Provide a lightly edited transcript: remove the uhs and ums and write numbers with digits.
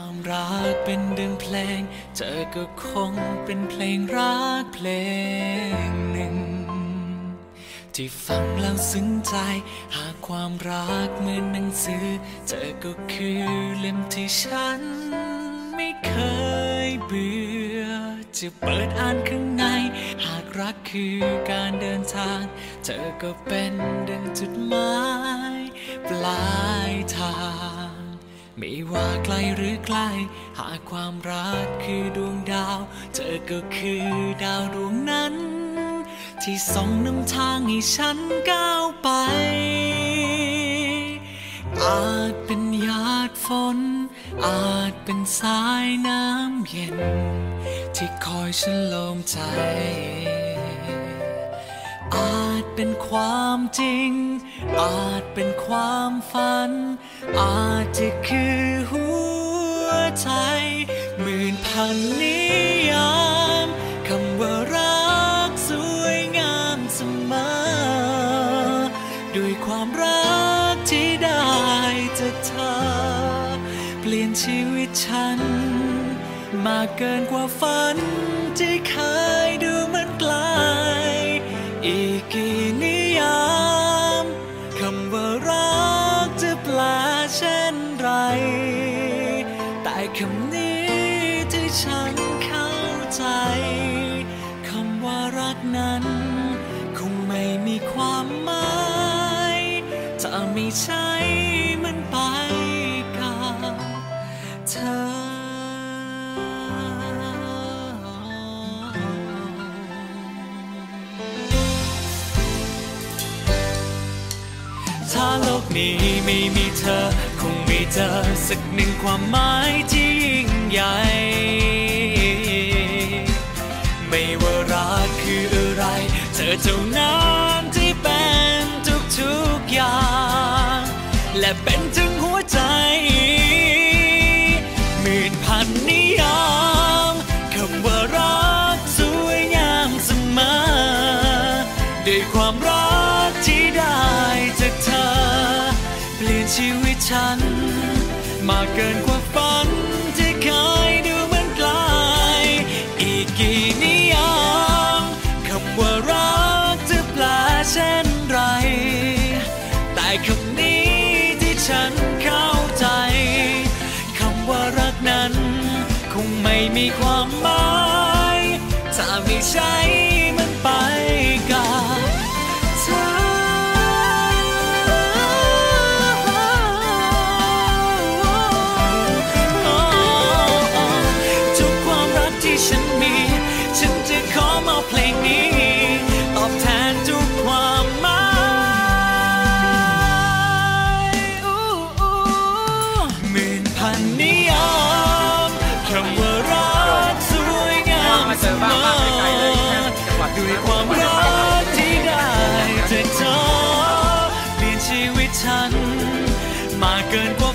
ความรักเป็นดังเพลงเธอก็คงเป็นเพลงรักเพลงหนึ่งที่ฟังแล้วซึ้งใจหากความรักเหมือนหนังสือเธอก็คือเล่มที่ฉันไม่เคยเบื่อจะเปิดอ่านข้างในหากรักคือการเดินทางเธอก็เป็นดังจุดหมายปลายทางไม่ว่าไกลหรือใกล้หากความรักคือดวงดาวเธอก็คือดาวดวงนั้นที่ส่องนำทางให้ฉันก้าวไปอาจเป็นหยาดฝนอาจเป็นสายน้ำเย็นที่คอยฉันโลมใจอาจเป็นความจริงอาจเป็นความฝันอาจจะคือหัวใจหมื่นพันนิยามคำว่ารักสวยงามเสมอด้วยความรักที่ได้จากเธอเปลี่ยนชีวิตฉันมากเกินกว่าฝันที่เคยดูมันไกลอีกกี่นิยามคำว่ารักจะแปลเช่นไรแต่คำนี้ที่ฉันเข้าใจคำว่ารักนั้นคงไม่มีความหมายถ้าไม่ใช่มันไปกับเธอถ้าโลกนี้ไม่มีเธอคงไม่เจอสักหนึ่งความหมายที่ยิ่งใหญ่ไม่ว่ารักคืออะไรเธอเท่านั้นที่เป็นทุกอย่างและเป็นถึงหัวใจหมื่นพันนิยามคำว่ารักสวยงามเสมอด้วยความรักที่ได้จากเธอเปลี่ยนชีวิตฉันมากเกินกว่าฝันที่เคยดูมันไกลอีกกี่นิยามคำว่ารักจะแปลเช่นไรแต่คำนี้ที่ฉันเข้าใจคำว่ารักนั้นคงไม่มีความหมายถ้าไม่ใช่มันไปกับเธอทุกความรักที่ฉันมีฉันจะขอมอบเพลงนี้ตอบแทนทุกความหมายหมื่นพันนิยามคำว่ารักสวยงามเสมอด้วยความรักที่ได้จากเธอเปลี่ยนชีวิตฉันมาเกินกว่า